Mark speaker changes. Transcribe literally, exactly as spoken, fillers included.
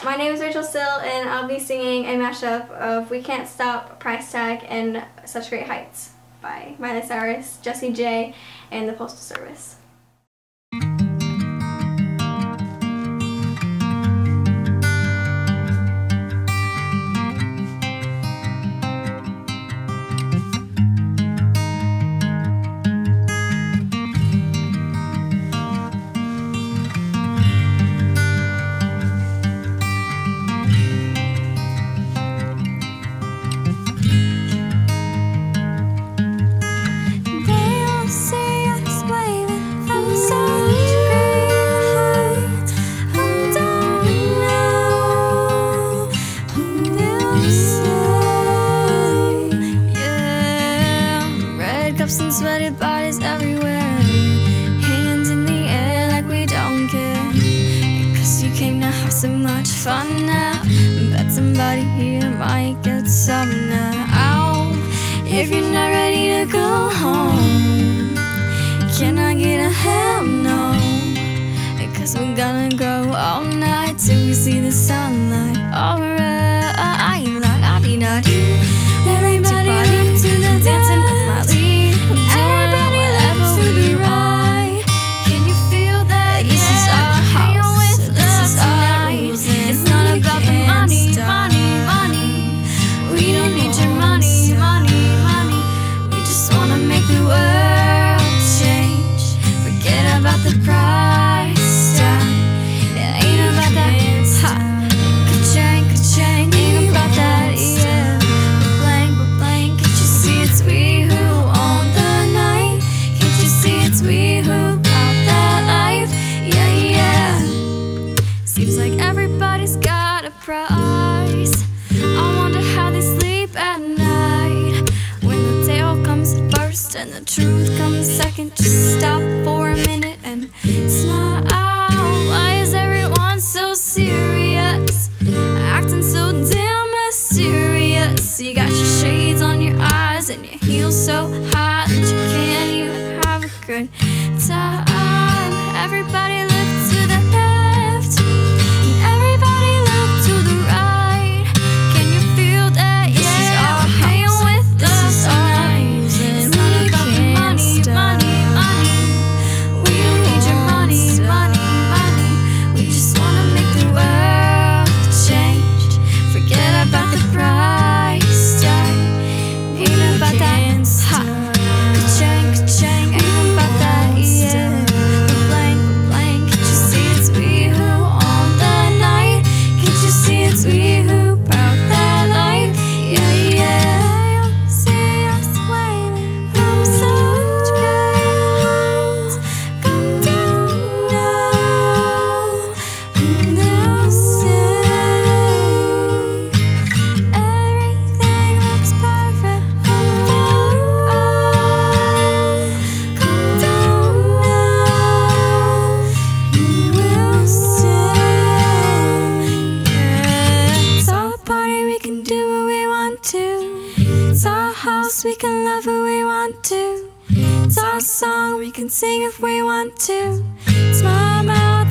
Speaker 1: My name is Sill, and I'll be singing a mashup of We Can't Stop, Price Tag, and Such Great Heights by Miley, Cyrus, Jessie J, and the Postal Service.
Speaker 2: And sweaty bodies everywhere, hands in the air like we don't care. Cause you came to have so much fun now. Bet somebody here might get some now. If you're not ready to go home, can I get a hell no? Cause we're gonna go all night till we see the sunlight. Alright, I be not you. Everybody look to the dancing with my lead. Everybody loves to be right. Can you feel that? This is our house, this is our night. It's not about the money, money, money. We don't need your money, money, money. We just wanna make the world change. Forget about the price tag. It ain't about that hot ka-chang, ka-chang. Ain't about that, yeah. We're blank, we're blank. Can't you see it's we who own the night? Can't you see it's we who got that life? Yeah, yeah. Seems like everybody's got a price. I wonder how they sleep at night. When the tale comes first and the truth comes second, just stop for a minute and smile. Why is everyone so serious? Acting so damn mysterious. You got your shades on your eyes and your heels so high that you can't even have a good time. Everybody look to the left and everybody look to the right. Can you feel that? Yeah, hang with us tonight. It's not about the money, money, money. We don't need your money, money, money. We just wanna make the world change. Forget about the price tag. Ain't about that hot ka-chang, ka-chang. Ain't about that, yeah. We're blank, we're blank. Can't you see it's we who own the night? Can't you see it's we who brought that life? Yeah, yeah. See us waiting from such great heights. Come down now, and they'll say everything looks perfect from far away. Come down now, and we'll say, yeah. It's our party, we can do what we want to. It's our house, we can love who we want to. It's our song, we can sing if we want to. It's my mouth